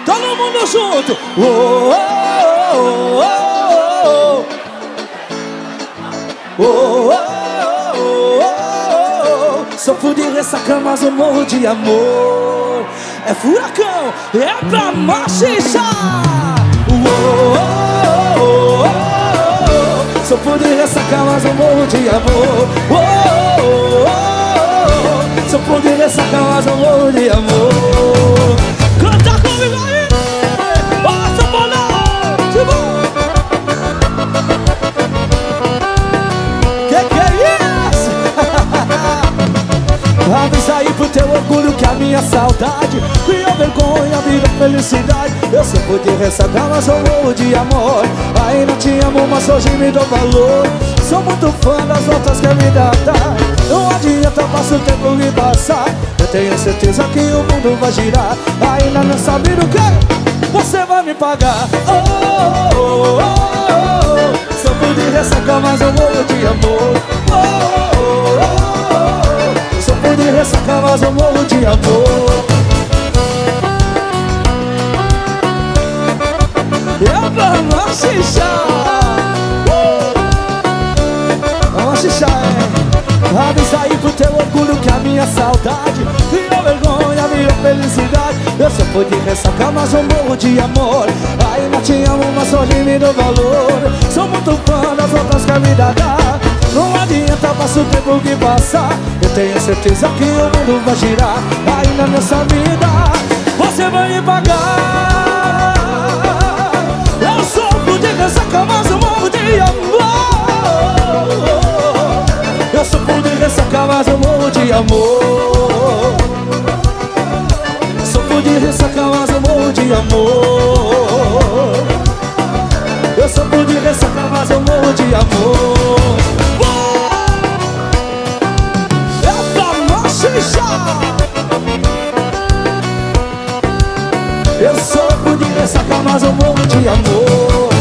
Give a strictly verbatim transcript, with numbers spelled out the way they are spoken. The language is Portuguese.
Todo mundo junto. Oh, oh, oh, oh, oh, oh, oh, oh, oh. Sofro de ressaca, mas eu morro de amor. É furacão, é pra machichar. Oh, oh, oh, oh, oh. Sofro de ressaca, mas eu morro de amor. Oh, oh, oh, oh. Sofro de ressaca, mas eu morro de amor. Canta comigo aí. Ó, Sabolão, tipo. Que que é isso? Avisa aí pro teu orgulho que a minha saudade criou vergonha, virou felicidade. Eu só pude ressacar, mas eu morro de amor. Ainda te amo, mas hoje me dou valor. Sou muito fã das voltas que a vida dá. Não adianta, passa o tempo e passar. Eu tenho certeza que o mundo vai girar. Ainda não sabe do que você vai me pagar. Oh, oh, oh, oh, oh. Só pude ressacar, mas eu morro de amor. Oh, oh, oh, oh. Só pude ressacar, mas eu morro de amor. Eu vou machichar. Vamos machichar, é. Avisa aí pro teu orgulho que a minha saudade virou vergonha, virou felicidade. Eu só pude ressacar, mas eu morro de amor. Ainda te amo, mas hoje me dou valor. Sou muito fã das voltas que a vida dá. Não adianta, passa o tempo que passar. Eu tenho certeza que o mundo vai girar. Ainda nessa vida você vai me pagar. Eu sofro de ressaca, mas eu morro de amor. Eu sofro de ressaca, mas eu morro de amor. Sofro de ressaca, mas eu morro de amor. Eu sofro de ressaca, mas eu morro de amor. É pra machichar. Eu sofro de ressaca, mas eu morro de amor.